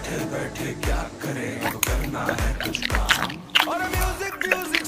बैठे बैठे क्या करे, तो करना है कुछ काम। और म्यूजिक म्यूजिक